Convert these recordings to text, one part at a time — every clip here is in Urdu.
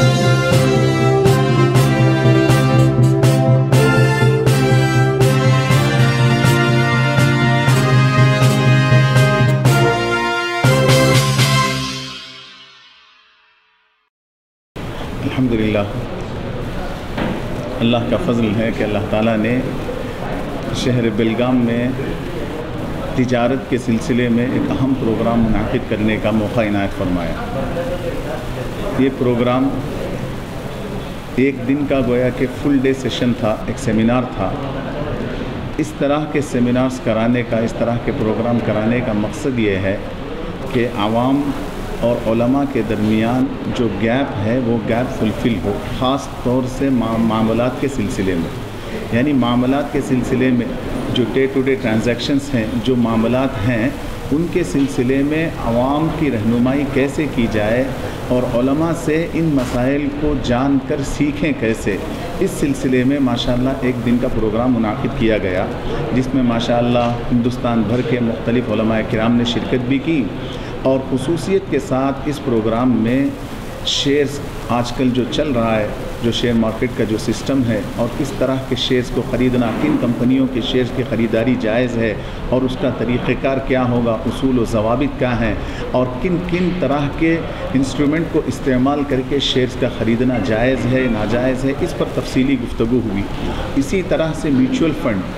الحمدللہ، اللہ کا فضل ہے کہ اللہ تعالیٰ نے شہر بیلگام میں تجارت کے سلسلے میں ایک اہم پروگرام منعقد کرنے کا موقع عنایت فرمایا۔ یہ پروگرام ایک دن کا گویا کہ فل ڈے سیشن تھا، ایک سیمینار تھا۔ اس طرح کے سیمینارز کرانے کا، اس طرح کے پروگرام کرانے کا مقصد یہ ہے کہ عوام اور علماء کے درمیان جو گیپ ہے وہ گیپ فلفل ہو، خاص طور سے معاملات کے سلسلے میں، یعنی معاملات کے سلسلے میں جو ڈے ٹو ڈے ٹرانزیکشنز ہیں، جو معاملات ہیں، ان کے سلسلے میں عوام کی رہنمائی کیسے کی جائے اور علماء سے ان مسائل کو جان کر سیکھیں کیسے، اس سلسلے میں ماشاءاللہ ایک دن کا پروگرام منعقد کیا گیا، جس میں ماشاءاللہ ہندوستان بھر کے مختلف علماء کرام نے شرکت بھی کی۔ اور خصوصیت کے ساتھ اس پروگرام میں شیئرز آج کل جو چل رہا ہے، جو شیئر مارکیٹ کا جو سسٹم ہے، اور کس طرح کے شیئرز کو خریدنا، کن کمپنیوں کے شیئرز کی خریداری جائز ہے اور اس کا طریقہ کار کیا ہوگا، اصول و ضوابط کیا ہیں، اور کن کن طرح کے انسٹرومنٹ کو استعمال کر کے شیئرز کا خریدنا جائز ہے ناجائز ہے، اس پر تفصیلی گفتگو ہوئی۔ اسی طرح سے میوچول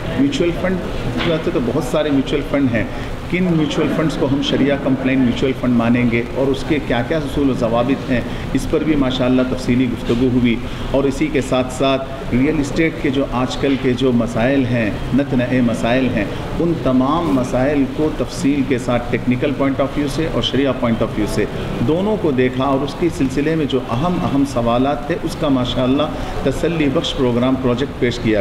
فنڈ ویسے تو بہت سارے میوچول فنڈ ہیں، کن میوچول فنڈز کو ہم شریعہ کمپلائنٹ میوچول فنڈ مانیں گے اور اس کے کیا کیا اصول و ضوابط ہیں، اس پر بھی ماشاءاللہ تفصیلی گفتگو ہوئی۔ اور اسی کے ساتھ ساتھ ریئل اسٹیٹ کے جو آج کل کے جو مسائل ہیں، نت نئے مسائل ہیں، ان تمام مسائل کو تفصیل کے ساتھ ٹیکنیکل پوائنٹ آف ویو سے اور شریعہ پوائنٹ آف ویو سے دونوں کو دیکھا، اور اس کے سلسلے میں جو اہم سوالات تھے اس کا ماشاءاللہ تسلی بخش پروجیکٹ پیش کیا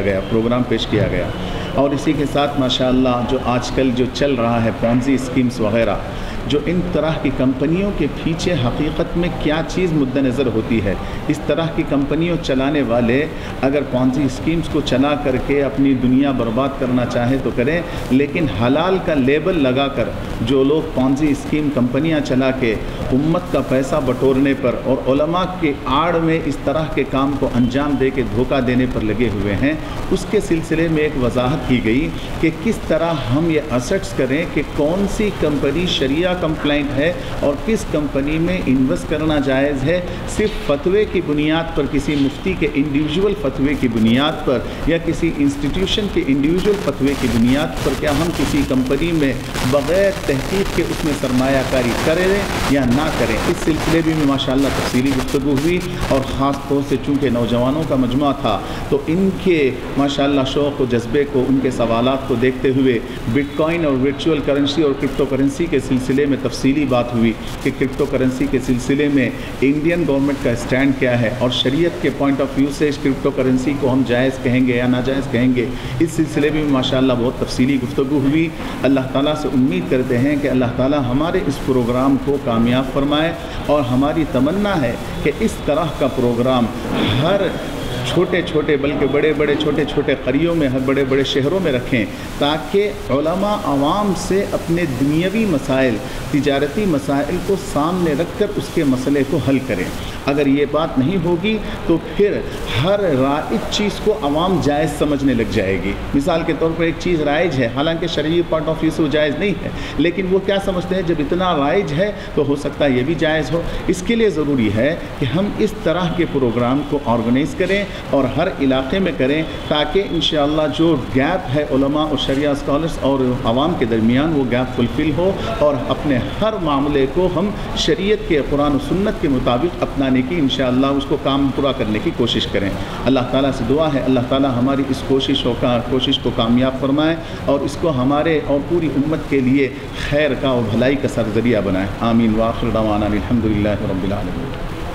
گیا۔ اور اسی کے ساتھ ماشاءاللہ جو آج کل جو چل رہا ہے پونزی اسکیمز وغیرہ، جو ان طرح کی کمپنیوں کے پیچھے حقیقت میں کیا چیز مد نظر ہوتی ہے، اس طرح کی کمپنیوں چلانے والے اگر پونزی اسکیمز کو چلا کر کے اپنی دنیا برباد کرنا چاہے تو کریں، لیکن حلال کا لیبل لگا کر جو لوگ پونزی اسکیم کمپنیاں چلا کے امت کا پیسہ بٹورنے پر اور علماء کے آڑ میں اس طرح کے کام کو انجام دے کے دھوکہ دینے پر لگے ہوئے ہیں، اس کے سلسلے میں ایک وضاحت کی گئی کہ کس طرح ہم یہ اسٹس کریں کہ کون سی کمپنی شریعہ کمپلائنٹ ہے اور کس کمپنی میں انویسٹ کرنا جائز ہے، صرف فتوے کی بنیاد پر، کسی مفتی کے انڈیویجول فتوے کی بنیاد پر یا کسی انسٹیٹیوشن کے انڈیویجول فتوے کی بنیاد پر کیا ہم کسی کمپنی میں بغیر تحقیق کے اس میں سرمایہ کاری کریں یا نہ کریں، اس سلسلے میں ماشاءاللہ تفصیلی گفتگو ہوئی۔ اور خاص طور سے چونکہ نوجوانوں کا مجموعہ تھا تو ان کے ماشاءاللہ شوق و جذبے کو، ان کے سوالات کو دیکھتے ہوئے بٹ کوائن اور ورچوئل کرنسی اور کرپٹو کرنسی کے سلسلے میں تفصیلی بات ہوئی کہ کرپٹو کرنسی کے سلسلے میں انڈین گورنمنٹ کا اسٹینڈ کیا ہے اور شریعت کے پوائنٹ آف ویو سے اس کرپٹو کرنسی کو ہم جائز کہیں گے یا ناجائز کہیں گے، اس سلسلے میں ماشاءاللہ بہت تفصیلی گفتگو ہوئی۔ اللہ تعالیٰ سے امید کرتے ہیں کہ اللہ تعالیٰ ہمارے اس پروگرام کو کامیاب فرمائے، اور ہماری تمنا ہے کہ اس طرح کا پروگرام ہر چھوٹے چھوٹے بلکہ بڑے بڑے چھوٹے چھوٹے قریوں میں، ہر بڑے بڑے شہروں میں رکھیں، تاکہ علماء عوام سے اپنے دنیاوی مسائل، تجارتی مسائل کو سامنے رکھ کر اس کے مسئلے کو حل کریں۔ اگر یہ بات نہیں ہوگی تو پھر ہر رائج چیز کو عوام جائز سمجھنے لگ جائے گی۔ مثال کے طور پر ایک چیز رائج ہے، حالانکہ شرعی پوائنٹ آف ویو سے وہ جائز نہیں ہے، لیکن وہ کیا سمجھتے ہیں جب اتنا رائج ہے تو ہو سکتا ہے یہ بھی جائز ہو۔ اس کے لیے ضروری ہے کہ ہم اس طرح کے پروگرام کو آرگنائز کریں اور ہر علاقے میں کریں، تاکہ انشاءاللہ جو گیپ ہے علماء اور شریعہ اسکالرس اور عوام کے درمیان وہ گیپ فلفل ہو، اور اپنے ہر معاملے کو ہم شریعت کے، قرآن و سنت کے مطابق اپنانے کی انشاءاللہ اس کو کام پورا کرنے کی کوشش کریں۔ اللہ تعالیٰ سے دعا ہے اللہ تعالیٰ ہماری اس کوشش کو کامیاب فرمائے اور اس کو ہمارے اور پوری امت کے لیے خیر کا اور بھلائی کا سرذریعہ بنائے۔ آمین وآخر دعوانا الحمدللہ رب العالمین۔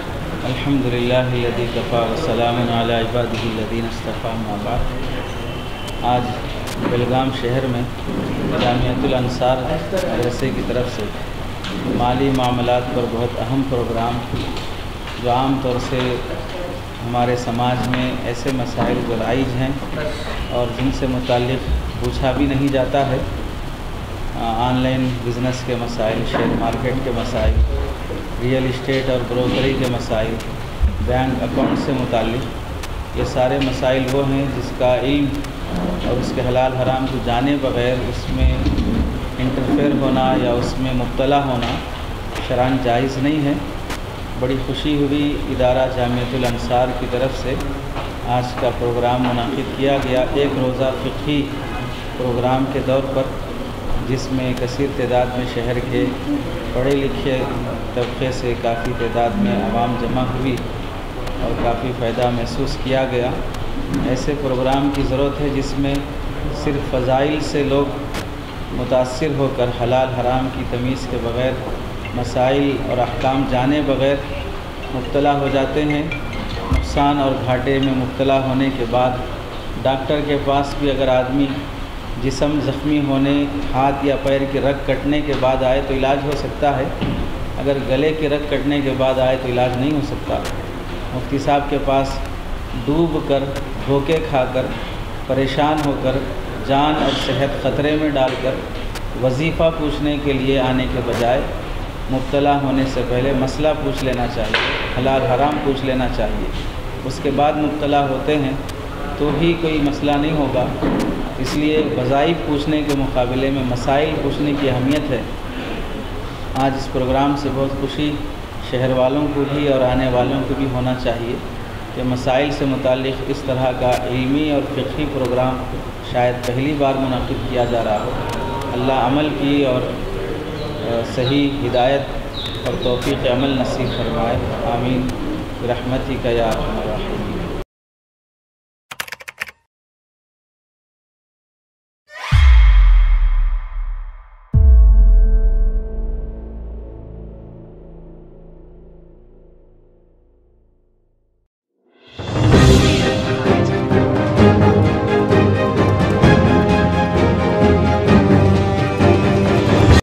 الحمدللہ الذی کفی وسلام علی عبادہ الذین اصطفی اما بعد۔ آج بیلگام شہر میں جامعۃ الانصار مدرسے کی طرف سے مالی معاملات پر بہت اہم پروگرام، جو عام طور سے ہمارے سماج میں ایسے مسائل جو رائج ہیں اور جن سے متعلق پوچھا بھی نہیں جاتا ہے، آن لائن بزنس کے مسائل، شیئر مارکیٹ کے مسائل، ریئل اسٹیٹ اور بروکری کے مسائل، بینک اکاؤنٹ سے متعلق، یہ سارے مسائل وہ ہیں جس کا علم اور اس کے حلال حرام کو جانے بغیر اس میں انٹرفیئر ہونا یا اس میں مبتلا ہونا شرعاً جائز نہیں ہے۔ بڑی خوشی ہوئی ادارہ جامعۃ الانصار کی طرف سے آج کا پروگرام منعقد کیا گیا، ایک روزہ فقہی پروگرام کے طور پر، جس میں کثیر تعداد میں شہر کے پڑھے لکھے طبقے سے کافی تعداد میں عوام جمع ہوئی اور کافی فائدہ محسوس کیا گیا۔ ایسے پروگرام کی ضرورت ہے جس میں صرف فضائل سے لوگ متاثر ہو کر حلال حرام کی تمیز کے بغیر مسائل اور احکام جانے بغیر مبتلا ہو جاتے ہیں۔ نقصان اور گھاٹے میں مبتلا ہونے کے بعد ڈاکٹر کے پاس بھی اگر آدمی جسم زخمی ہونے، ہاتھ یا پیر کی رگ کٹنے کے بعد آئے تو علاج ہو سکتا ہے، اگر گلے کی رگ کٹنے کے بعد آئے تو علاج نہیں ہو سکتا۔ مفتی صاحب کے پاس ڈوب کر، دھوکے کھا کر، پریشان ہو کر، جان اور صحت خطرے میں ڈال کر وظیفہ پوچھنے کے لیے آنے کے بجائے مبتلا ہونے سے پہلے مسئلہ پوچھ لینا چاہیے، حلال حرام پوچھ لینا چاہیے۔ اس کے بعد مبتلا ہوتے ہیں تو ہی کوئی مسئلہ نہیں ہوگا۔ اس لیے وظائف پوچھنے کے مقابلے میں مسائل پوچھنے کی اہمیت ہے۔ آج اس پروگرام سے بہت خوشی شہر والوں کو بھی اور آنے والوں کو بھی ہونا چاہیے کہ مسائل سے متعلق اس طرح کا علمی اور فقہی پروگرام شاید پہلی بار منعقد کیا جا رہا ہو۔ اللہ عمل کی اور صحیح ہدایت اور توفیق عمل نصیب فرمائے، آمین برحمتک یا ارحم الراحمین۔